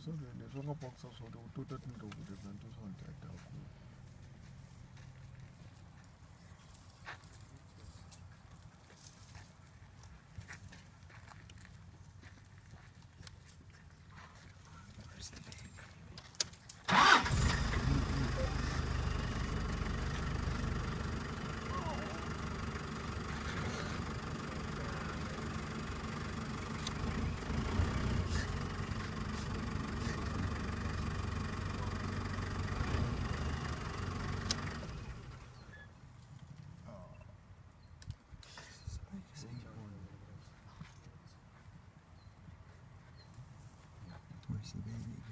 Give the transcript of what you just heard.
so the song box also the total to the Santos on that. Where's the baby?